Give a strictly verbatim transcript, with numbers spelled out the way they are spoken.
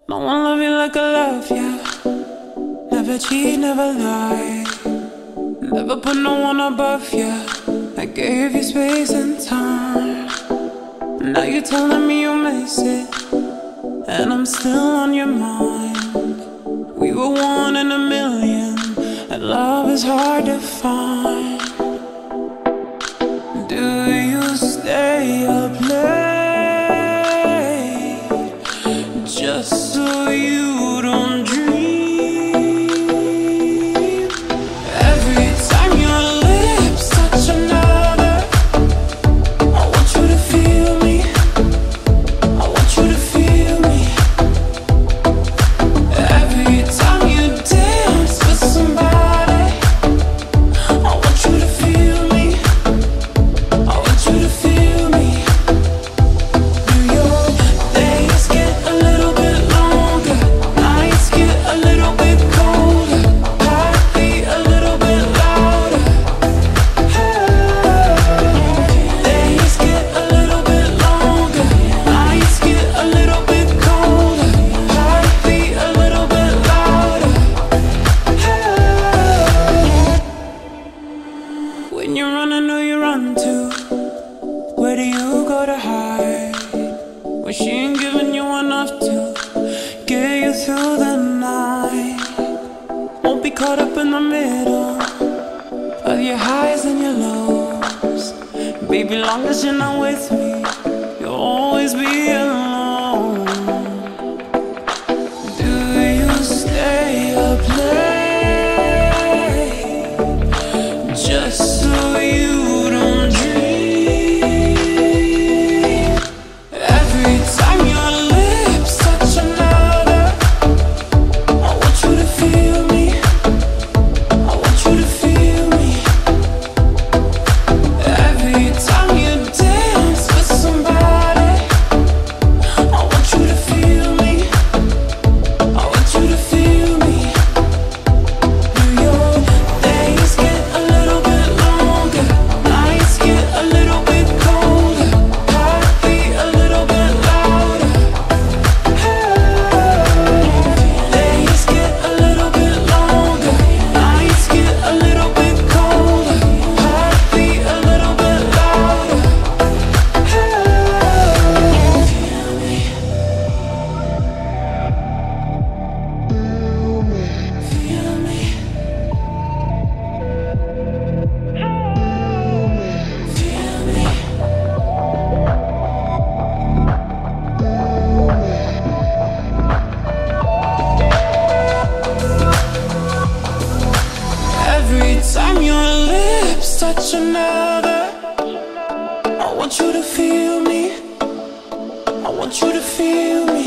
No one love you like I love you. Never cheat, never lie. Never put no one above you. I gave you space and time. Now you're telling me you miss it, and I'm still on your mind. We were one in a million, and love is hard to find. Do you stay up late just so you don't dream? Every time your lips touch another, I want you to feel me. I want you to feel me. Every time you dance with somebody, I want you to feel me. I want you to feel me. Do your days get a little bit longer? Nights get a little bit colder. Heartbeat a little bit louder. Days get a little bit longer. Nights get a little bit colder. Heartbeat a little bit louder. When you run, I know you run too. Where do you go to hide when she ain't giving you enough to get you through the night? Won't be caught up in the middle of your highs and your lows. Baby, long as you're not with me, you'll always be alone. Do you stay up late just so you don't dream? Every time your lips touch another, I want you to feel me. I want you to feel me. Every time you dance with somebody, I want you to feel me. I want you to feel me. Do your days get a little bit longer? Nights get a little bit colder. Heartbeat a little bit louder. Days get a little bit longer. Nights get a little bit colder. Heartbeat a little bit louder. Feel me. Feel me. Feel me. Every time your lips touch another, I want you to feel me. I want you to feel me.